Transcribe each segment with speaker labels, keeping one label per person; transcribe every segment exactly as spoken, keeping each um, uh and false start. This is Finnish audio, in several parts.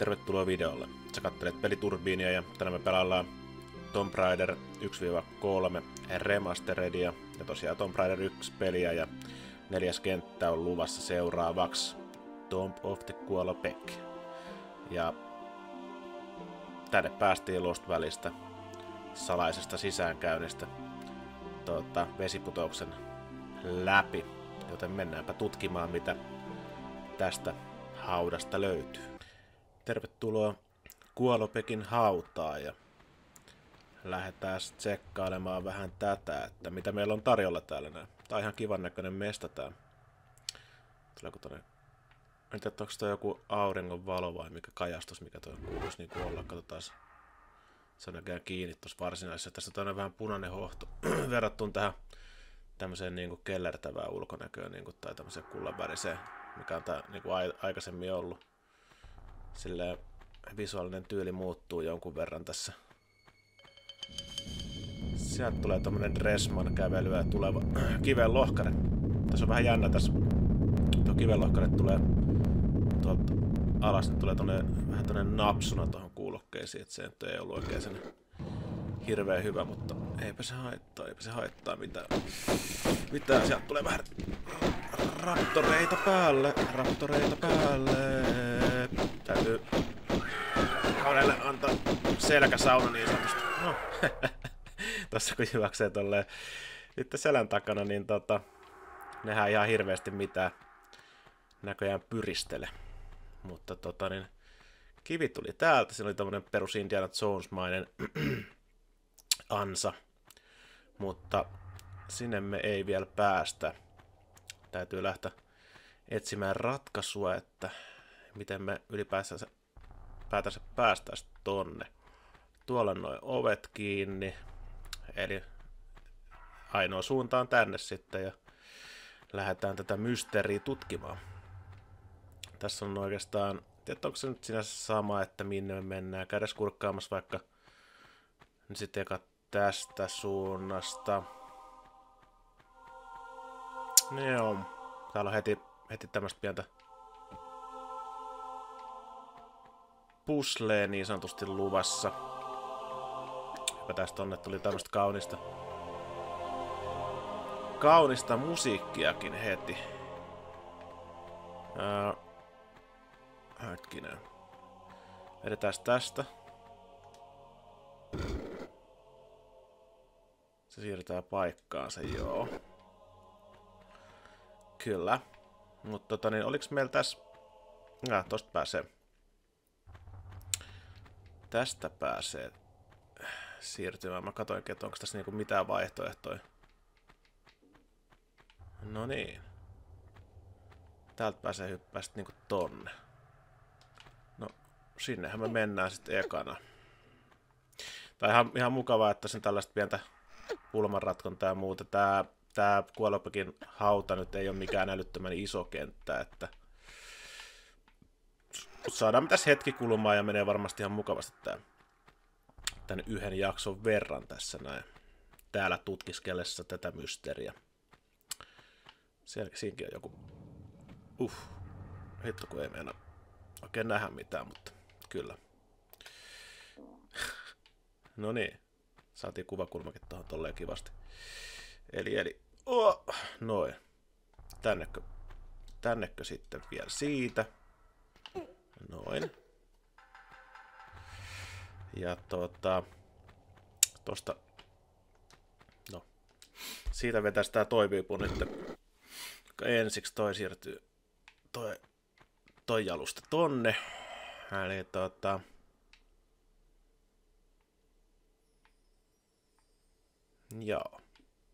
Speaker 1: Tervetuloa videolle. Sä kattelet Peliturbiinia ja tänään me pelaillaan Tomb Raider yksi kolme Remasteredia ja tosiaan Tomb Raider yksi peliä ja neljäs kenttä on luvassa seuraavaksi Tomb of the Qualopec. Ja tänne päästiin Lost Valleystä salaisesta sisäänkäynnistä tuota, vesiputouksen läpi, joten mennäänpä tutkimaan mitä tästä haudasta löytyy. Tervetuloa Qualopecin hautaan ja lähdetään tsekkailemaan vähän tätä, että mitä meillä on tarjolla täällä näin. Tää on ihan kivan näköinen mesta tää. Tuleeko tonne? En tiedä, onko toi joku auringon valo vai mikä kajastus, mikä toi kuuluisi niin kuin olla. Katsotaan. Se on näköjään kiinni tuossa varsinaisessa. Tässä on vähän punainen hohto verrattuna tähän tämmöiseen niin kuin kellertävään ulkonäköön niin kuin, tai tämmöiseen kullanväriseen, mikä on tää niin kuin aikaisemmin ollut. Silleen visuaalinen tyyli muuttuu jonkun verran tässä. Sieltä tulee tommonen Dressman kävelyä tuleva kiven lohkare. Tässä on vähän jännä tässä. Tuo kiven lohkare tulee tuolta alas, niin tulee tonne, vähän tonne napsuna tuohon kuulokkeisiin, että se nyt ei ollut oikein sen hirveän hyvä, mutta eipä se haittaa, eipä se haittaa mitään. Mitään, sieltä tulee vähän raptoreita päälle, raptoreita päälle. Täytyy kaudelle antaa selkäsauna niin sanotusti. No, tossa kun juoksee tolleen sitten selän takana, niin tota, nehän ihan hirveästi mitään näköjään pyristele. Mutta tota niin, kivi tuli täältä, siinä oli tommonen perus Indiana Jones-mainen ansa. Mutta sinne me ei vielä päästä. Täytyy lähteä etsimään ratkaisua, että miten me ylipäätänsä päätänsä päästäisiin tonne. Tuolla on noin ovet kiinni, eli ainoa suunta on tänne sitten ja lähdetään tätä mysteeriä tutkimaan. Tässä on oikeastaan, tiedätkö, onko se nyt sinänsä sama, että minne me mennään, käydessä kurkkaamassa vaikka niin sitten eka tästä suunnasta. Joo, täällä on heti, heti tämmöistä pientä puzzlee niin sanotusti luvassa. Ja tästä tonne tuli tämmöistä kaunista kaunista musiikkiakin heti. Ää, hetkinen. Edetään tästä. Se siirtää paikkaansa, joo. Kyllä. Mutta tota niin, oliks meillä tässä... Ah, tosta pääsee. Tästä pääsee siirtymään. Mä katoinkin, että onko tässä niinku mitään vaihtoehtoja. No niin. Täältä pääsee hyppää sitten niinku tonne. No, sinnehän me mennään sitten ekana. Tää on ihan, ihan mukavaa, että sen tällaista pientä pulmanratkontaa ja muuta. Tää, tää Qualopecin hauta nyt ei ole mikään älyttömän iso kenttä, että saadaan mitäs hetki kulumaan ja menee varmasti ihan mukavasti tää tän yhden jakson verran tässä näin. Täällä tutkiskellessa tätä mysteeriä. Siellä siinkin on joku... Uff. Hitto kun ei meinaa oikein nähdä mitään, mutta kyllä. No niin. Saatiin kuvakulmakin tuohon tolleen kivasti. Eli, eli... Oh, noin. Tännekö? Tännekö sitten vielä siitä? Noin. Ja tota... Tosta... No. Siitä vetäisi tää toi viipu nyt. Ensiksi toi siirtyy... Toi... Toi jalusta tonne. Eli tota... Joo.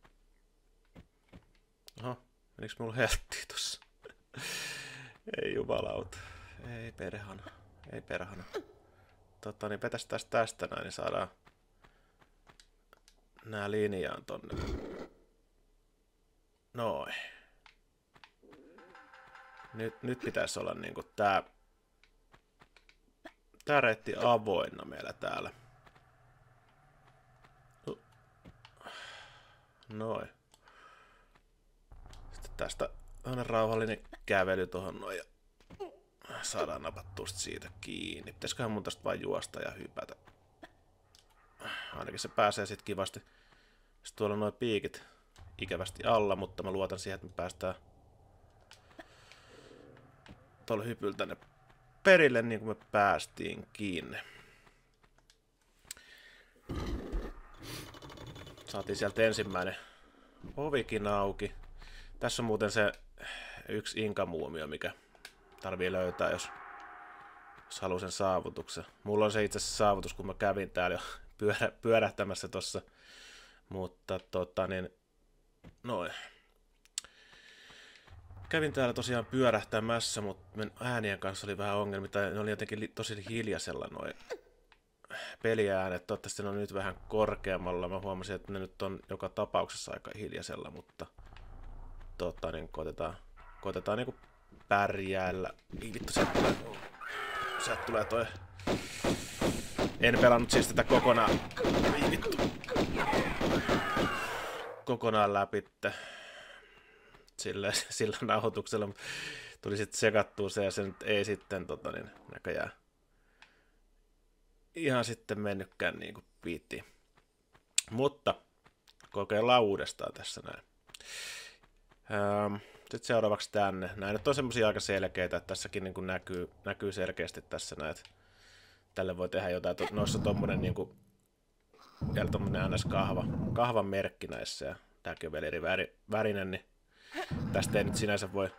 Speaker 1: Oho, menikö mulla helttiin tossa? Ei jumalauta. Ei perhana. Ei perhana. Totta niin vetäs tästä tästä näin, niin saadaan nää linjaan tonne. Noin. Nyt, nyt pitäisi olla niinku tää... Tää reitti avoinna meillä täällä. Noin. Sitten tästä on rauhallinen kävely tuohon noin. saadaan napattua siitä kiinni. Pitäisiköhän mun tästä vain juosta ja hypätä. Ainakin se pääsee sitten kivasti. Sitten tuolla on nuo piikit ikävästi alla, mutta mä luotan siihen, että me päästään tuolla hypyltä tänne perille niin kuin me päästiin kiinni. Saatiin sieltä ensimmäinen ovikin auki. Tässä on muuten se yksi inkamuumio, mikä tarvii löytää, jos, jos haluaa sen saavutuksen. Mulla on se itse asiassa saavutus, kun mä kävin täällä jo pyörä, pyörähtämässä tossa. Mutta tota niin, noin. Kävin täällä tosiaan pyörähtämässä, mutta äänien kanssa oli vähän ongelmia, tai ne oli jotenkin tosi hiljaisella noin peliäänet. Toivottavasti ne on nyt vähän korkeammalla. Mä huomasin, että ne nyt on joka tapauksessa aika hiljaisella, mutta tota niin, koitetaan, koitetaan niinku pärjäällä. Ei vittu, sieltä tulee, sieltä tulee toi. En pelannut siis tätä kokonaan. Ei vittu. Kokonaan läpitte. Sillä, sillä nauhoituksella, mutta tuli sitten sekattua se ja se nyt ei sitten tota niin, näköjään ihan sitten mennytkään niin kuin piti. Mutta kokeillaan uudestaan tässä näin. Ähm, sitten seuraavaksi tänne. Nämä nyt on semmosia aika selkeitä, että tässäkin niin kuin näkyy, näkyy selkeästi tässä näet. Tälle voi tehdä jotain. Noissa on tommonen niin kuin, vielä tommonen ns. kahva, kahvan merkki näissä ja tääkin on vielä eri väri, värinen, niin tästä ei nyt sinänsä voi,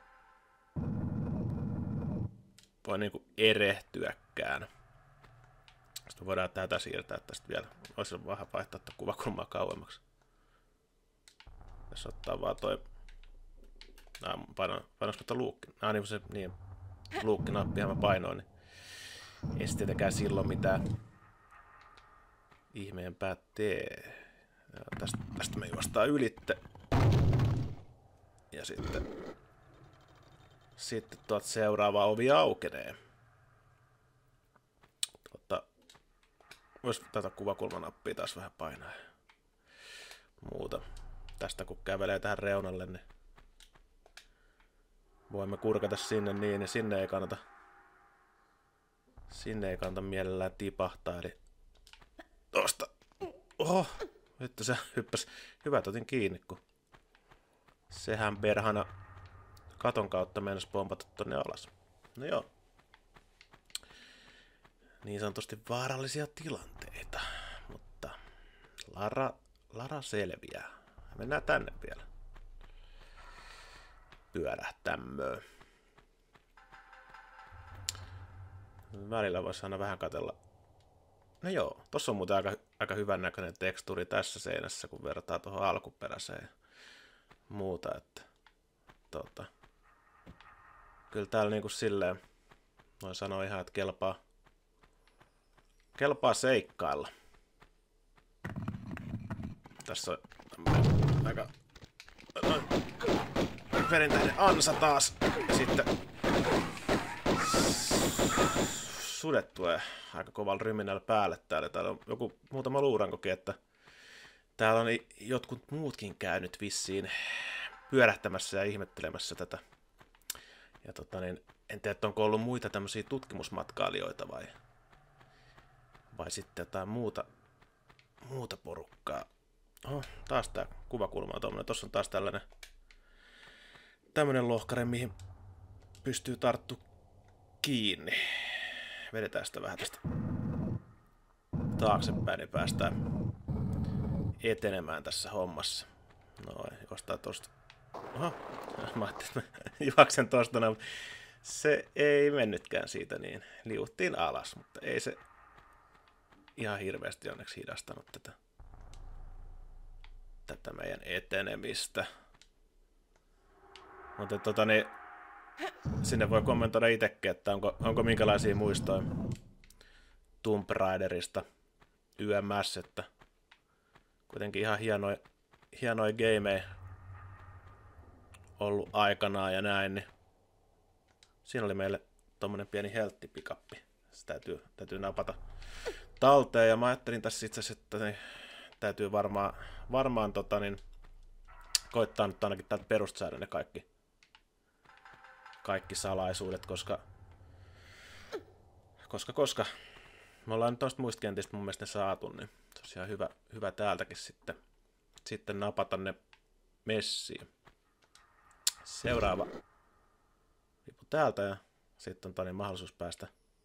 Speaker 1: voi niin kuin erehtyäkään. Sitten voidaan tätä siirtää tästä vielä. Olisi vähän vaihtaa tätä kuvakulmaa kauemmaksi. Tässä ottaa vaan toi... Nää, paino, painoisiko tätä luukki? Nää, niin se niin, luukkinappihan mä painoin, niin ei sitten tietenkään silloin mitään ihmeempää tee. Ja tästä, tästä me juostaan ylitte. Ja sitten... Sitten tuot seuraava ovi aukenee. Tuota, vois tätä kuvakulmanappia taas vähän painaa. Muuta. Tästä kun kävelee tähän reunalle, niin voimme kurkata sinne niin, ja sinne ei kannata, sinne ei kannata mielellään tipahtaa, eli tosta. Oho, nyt se hyppäsi. Hyvä, otin kiinni, kun sehän perhana katon kautta mennessä pompata tonne alas. No joo. Niin sanotusti vaarallisia tilanteita, mutta Lara, Lara selviää. Mennään tänne vielä. Pyörähtämmöön. Välillä voisi aina vähän katsella. No joo, tossa on muuten aika, aika hyvän näköinen tekstuuri tässä seinässä, kun vertaa tuohon alkuperäiseen ja muuta, että tota, kyllä täällä niinku silleen, voin sanoa ihan, että kelpaa, kelpaa seikkailla. Tässä on aika perinteinen ansa taas. Ja sitten sudet tulee aika kovalla ryminällä päälle täällä. Täällä on joku muutama luurankokin, että täällä on jotkut muutkin käynyt vissiin pyörähtämässä ja ihmettelemässä tätä. Ja tota niin, en tiedä, onko ollut muita tämmöisiä tutkimusmatkailijoita vai, vai sitten jotain muuta, muuta porukkaa. Oho, taas tää kuvakulma on tommonen. Tossa on taas tällainen tämmönen lohkare, mihin pystyy tarttu kiinni. Vedetään sitä vähän tästä taaksepäin, niin päästään etenemään tässä hommassa. Noin, juostaan tosta. Oho, mä ajattelin, että mä juoksen tosta, mutta se ei mennytkään siitä niin. Liuuttiin alas, mutta ei se ihan hirveästi onneksi hidastanut tätä, tätä meidän etenemistä. Mutta tota niin, sinne voi kommentoida itsekin, että onko, onko minkälaisia muistoja Tomb Raiderista Y M S, että kuitenkin ihan hienoja, hienoja gameja ollut aikanaan ja näin, niin siinä oli meille tommonen pieni helttipikappi. Se täytyy, täytyy napata talteen, ja mä ajattelin tässä itse asiassa, että niin, täytyy varmaan, varmaan tota niin, koittaa nyt ainakin täältä perustsäädä ne kaikki, kaikki salaisuudet, koska koska koska me ollaan nyt toista muista kentistä mun mielestä ne saatu, niin tosiaan hyvä, hyvä täältäkin sitten, sitten napata ne messiin. Seuraava riippu täältä ja sitten on tani mahdollisuus päästä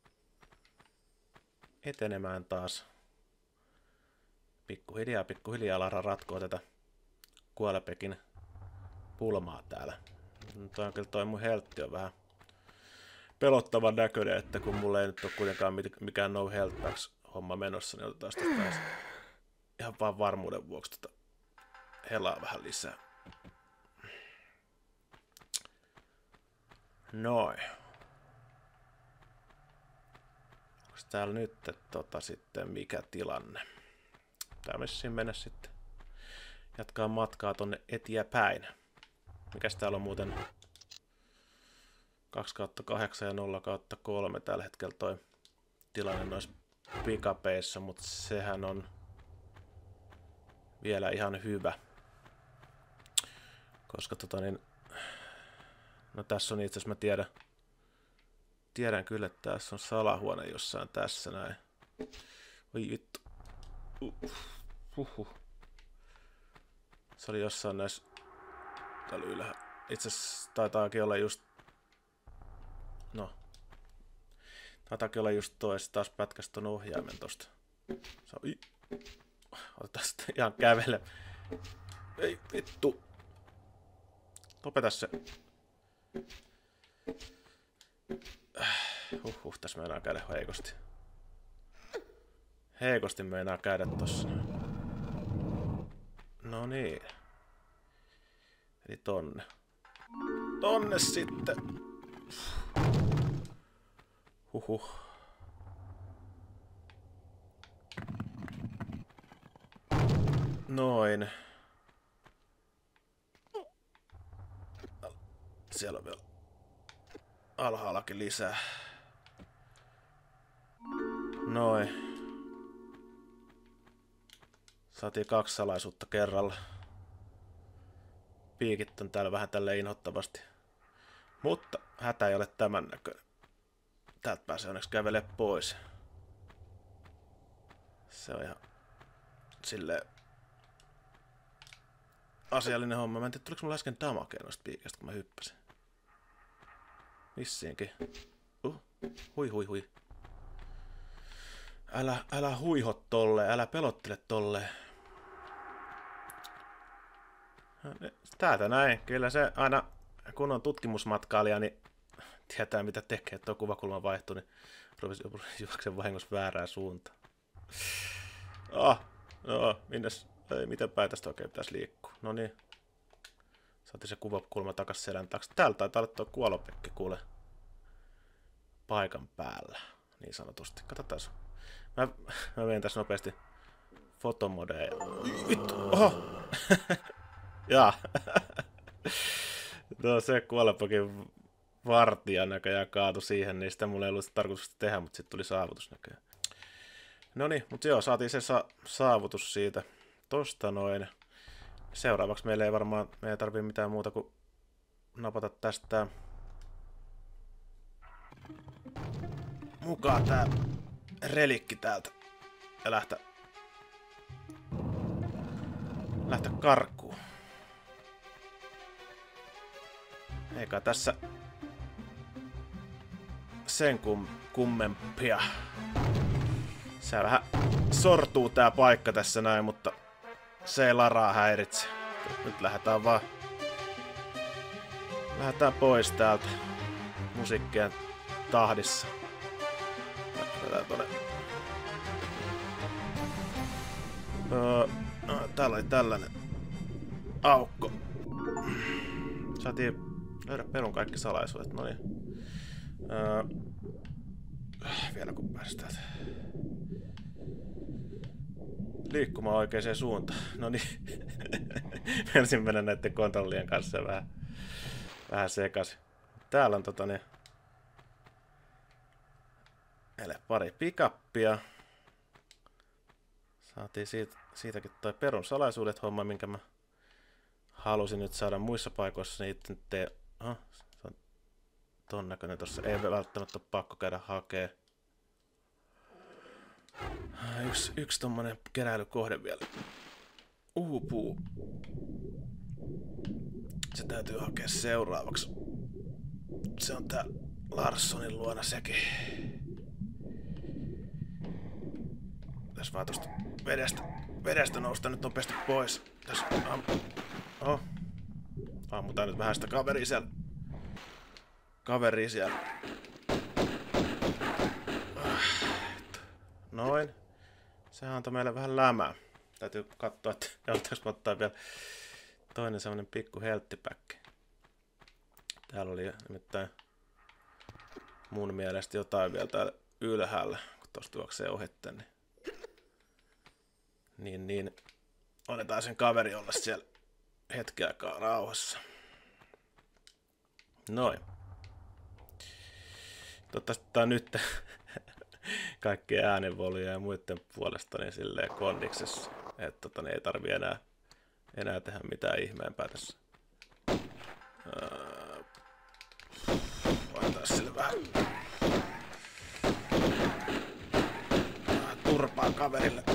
Speaker 1: etenemään taas. Pikkuhiljaa, pikkuhiljaa Lara ratkoo tätä Kuolepekin pulmaa täällä. Toi on kyllä toi mun heltti on vähän pelottavan näköinen, että kun mulla ei nyt ole kuitenkaan mikään no health packs homma menossa, niin otetaan sitä taas ihan vaan varmuuden vuoksi tota helaa vähän lisää. Noin. Onks täällä nyt tota sitten mikä tilanne? Tää messiin mennä sitten jatkaa matkaa tonne eteenpäin. Mikäs täällä on muuten kaksi kautta kahdeksan ja nolla kautta kolme tällä hetkellä toi tilanne noissa pikapeissa, mutta sehän on vielä ihan hyvä. Koska tota niin, no tässä on itse asiassa mä tiedän, tiedän kyllä, että tässä on salahuone jossain tässä näin. Oi vittu. Uh, uhuh. Se oli jossain näissä täällä ylhäällä. Itse asiassa taitaakin olla just, no, taitaakin olla just tois, taas pätkäs ton ohjaimen tosta. Se on, otetaan sitten ihan kävele. Ei vittu. Lopeta se. Huhhuh, tässä meinaa käydä heikosti. Heikosti meinaa käydä tossa. No niin. Eli tonne. Tonne sitten. Huhhuh. Noin. Siellä on vielä alhaallakin lisää. Noin. Saatiin kaksi salaisuutta kerralla. Piikit on täällä vähän tälleen inhottavasti. Mutta hätä ei ole tämän näköinen. Täältä pääsee onneksi kävelee pois. Se on ihan silleen asiallinen homma. Mä en tiedä, tuliko mulla äsken damakea noista piikeistä, kun mä hyppäsin. Vissiinkin. Uh, hui hui hui. Älä, älä huiho tolleen, älä pelottele tolleen. Täältä näin. Kyllä se aina, kun on tutkimusmatkailija, niin tietää mitä tekee. Tuo kuvakulma vaihtui, niin rupesi juoksen vahingossa väärään suuntaan. Ah, no, minnes, ei, miten päin tästä oikein pitäisi liikkua? No niin. Saatiin se kuvakulma takas selän taakse. Täältä taitaa olla tuo Kuolopekki, kuule, paikan päällä, niin sanotusti. Katsotaan. Mä, mä menen tässä nopeasti fotomodeen. Vittu, oho! Jaa. No se Kuolepokin vartija näköjään kaatui siihen, niin sitä mulla ei ollut tarkoitusta tehdä, mutta sitten tuli saavutus näköjään. No niin, mutta joo, saatiin se sa saavutus siitä tosta noin. Seuraavaksi meillä ei varmaan, me ei tarvii mitään muuta kuin napata tästä mukaan tää relikki täältä ja lähteä, lähteä karkuun. Eikä tässä sen kum, kummempia. Se vähän sortuu tää paikka tässä näin, mutta se ei Laraa häiritse. Nyt lähdetään vaan. Lähdetään pois täältä musiikkien tahdissa. Lähdetään tonne. Öö, no, täällä oli tällainen aukko. Saatiin löydä perun kaikki salaisuudet. Noin. Öö, vielä kun päästään liikkumaan oikeaan suuntaan. No niin. Ensin mennä näiden kontrollien kanssa vähän, vähän sekaisin. Täällä on tota niin. Meille pari pikappia. Saatiin siitä, siitäkin toi perun salaisuudet homma, minkä mä halusin nyt saada muissa paikoissa. Niin nyt tee. Aha, se on ton näköinen tossa. Ei välttämättä ole pakko käydä hakee. Yksi, yksi tommonen keräilykohde vielä uupuu. Se täytyy hakea seuraavaksi. Se on tää Larssonin luona sekin. Tässä vaan tosta vedestä, vedestä nousta nyt nopeasti pois. Tässä am... Oho. Ammutaan nyt vähän sitä kaveria siellä. Kaveria siellä. Noin. Sehän antoi meille vähän lämää. Täytyy katsoa, että joutuisiko ottaa vielä toinen semmonen pikku helttipäkki. Täällä oli nimittäin mun mielestä jotain vielä täällä ylhäällä, kun tosta juoksee ohitte, niin, niin, niin annetaan sen kaveri olla siellä hetken aikaa rauhassa. Noin. Toivottavasti tää on nyt kaikkien äänenvoluja ja muiden puolesta niin silleen kondiksessa, että tota, niin ei tarvi enää, enää tehdä mitään ihmeempää tässä. Öö, Voitais sille vähän, vähän turpaa kaverille.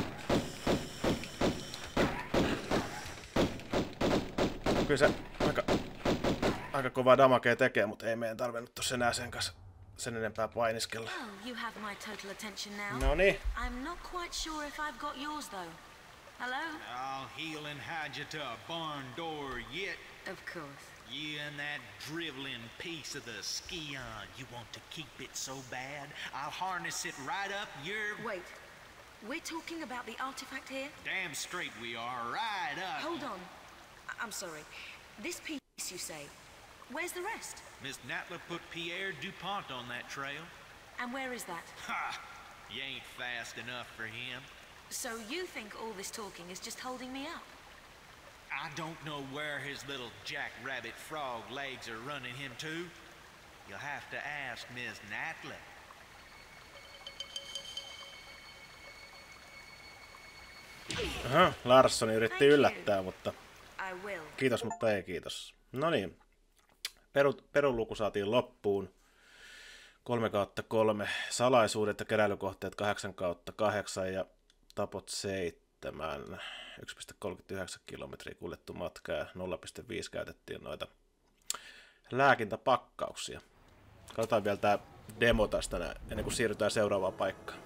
Speaker 1: Kyllä se aika, aika kovaa damakea tekee, mutta ei meidän tarvinnut tossa enää sen kanssa sen enempää painiskella.
Speaker 2: Oh, you have my total attention now.
Speaker 1: No niin.
Speaker 2: I'm not quite sure if I've got yours though. Hello?
Speaker 3: I'll heel and hide you to a barn door yet.
Speaker 2: Of course.
Speaker 3: You and that driveling piece of the Scion. You want to keep it so bad, I'll harness it right up your...
Speaker 2: Wait. We're talking about the artifact here?
Speaker 3: Damn straight we are, right up.
Speaker 2: Hold on. I- I'm sorry. This piece, you say. Where's the rest?
Speaker 3: Miss Natla put Pierre DuPont on that trail.
Speaker 2: And where is that?
Speaker 3: Ha! You ain't fast enough for him.
Speaker 2: So you think all this talking is just holding me up?
Speaker 3: I don't know where his little jackrabbit frog legs are running him to. You'll have to ask Miss Natla.
Speaker 1: Aha, Larsson yritti yllättää, mutta
Speaker 2: I will.
Speaker 1: kiitos, mutta ei kiitos. No niin, Peru, peruluku saatiin loppuun. kolme kautta kolme, salaisuudet ja keräilykohteet kahdeksan kautta kahdeksan ja tapot seitsemän. yksi pilkku kolmekymmentäyhdeksän kilometriä kuljettu matka ja nolla pilkku viisi käytettiin noita lääkintäpakkauksia. Katsotaan vielä tää demo tästä näin, ennen kuin siirrytään seuraavaan paikkaan.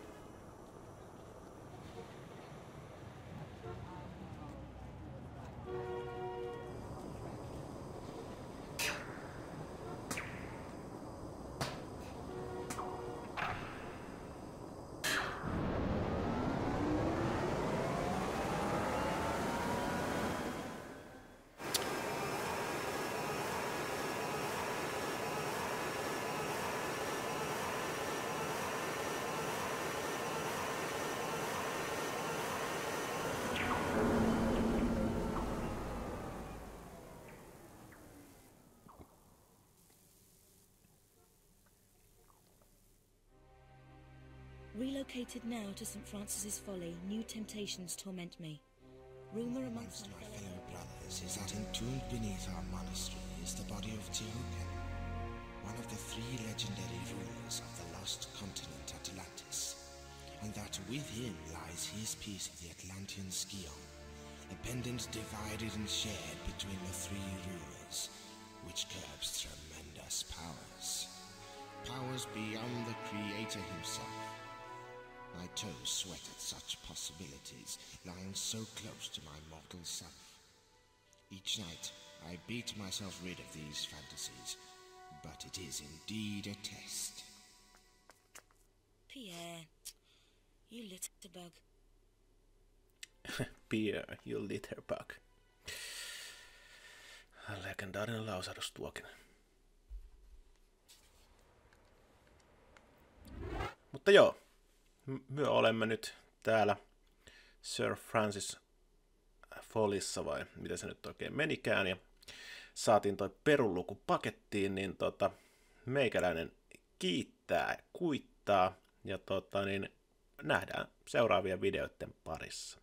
Speaker 4: Relocated now to Saint Francis's Folly, new temptations torment me. Rumour amongst
Speaker 5: my fellow brothers is that entombed beneath our monastery is the body of Teoken, one of the three legendary rulers of the lost continent Atlantis, and that with him lies his piece of the Atlantean Scion, a pendant divided and shared between the three rulers, which curbs tremendous powers. Powers beyond the Creator himself. My toes sweat at such possibilities, lying so close to my mortal self. Each night, I beat myself rid of these fantasies, but it is indeed a test.
Speaker 4: Pierre, you litterbug.
Speaker 1: Pierre, you litterbug. Legendaarinen lausahdus tuokin. Mutta joo. Me olemme nyt täällä Sir Francis Follyssa, vai mitä se nyt oikein menikään, ja saatiin toi peruluku pakettiin, niin tota, meikäläinen kiittää ja kuittaa, ja tota, niin nähdään seuraavien videoiden parissa.